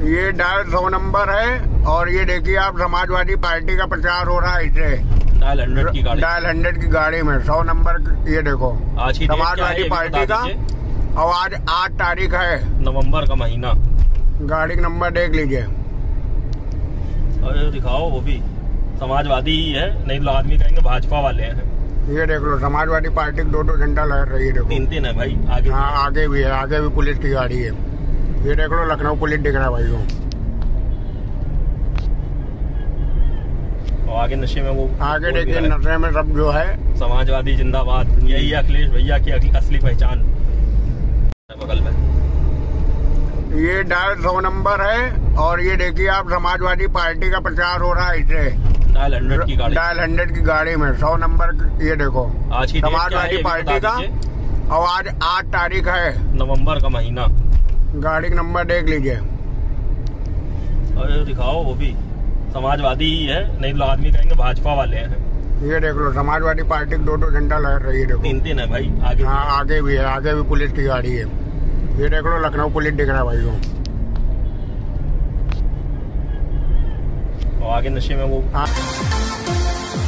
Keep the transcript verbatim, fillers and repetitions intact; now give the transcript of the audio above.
ये डायल सौ नंबर है और ये देखिए आप समाजवादी पार्टी का प्रचार हो रहा है इसे डायल हंड्रेड की गाड़ी डायल हंड्रेड की गाड़ी में सौ नंबर। ये देखो आज की समाजवादी पार्टी का और आज आठ तारीख है नवंबर का महीना। गाड़ी का नंबर देख लीजिए। अरे दिखाओ, वो भी समाजवादी ही है, नहीं तो आदमी कहेंगे भाजपा वाले हैं। ये देख लो समाजवादी पार्टी की दो दो झंडा लहर रही है। देखो तीन तीन है भाई आगे। हाँ आगे भी है, आगे भी पुलिस की गाड़ी है। ये देख लो लखनऊ पुलिस दिख रहा है भाई। और आगे नशे में वो आगे देखिए नशे में सब जो है समाजवादी जिंदाबाद, यही है अखिलेश भैया की असली पहचान। बगल में ये डायल सौ नंबर है और ये देखिए आप समाजवादी पार्टी का प्रचार हो रहा है इसे डायल हंड्रेड की गाड़ी डायल हंड्रेड की गाड़ी में सौ नंबर। ये देखो आज की समाजवादी पार्टी का और आज आठ तारीख है नवंबर का महीना। गाड़ी का नंबर देख लीजिए। अरे दिखाओ, वो भी समाजवादी ही है, नहीं तो आदमी कहेंगे भाजपा वाले हैं। ये देख लो समाजवादी पार्टी की दो दो झंडा लहर रही है। देखो तीन तीन है भाई आगे। हाँ आगे भी है, आगे भी पुलिस की गाड़ी है। ये देख लो लखनऊ पुलिस दिख रहा है भाई। और आगे नशे में वो हाँ।